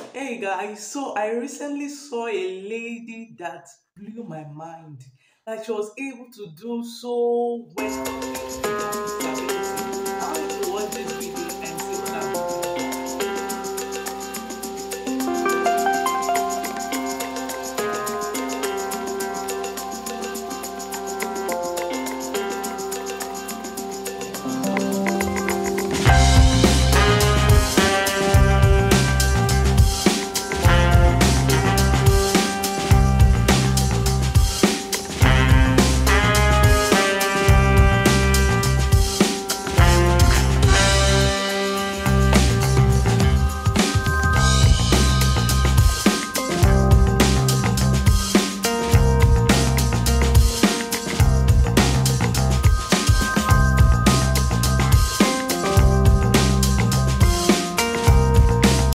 Hey guys, so I recently saw a lady that blew my mind. Like she was able to do so well.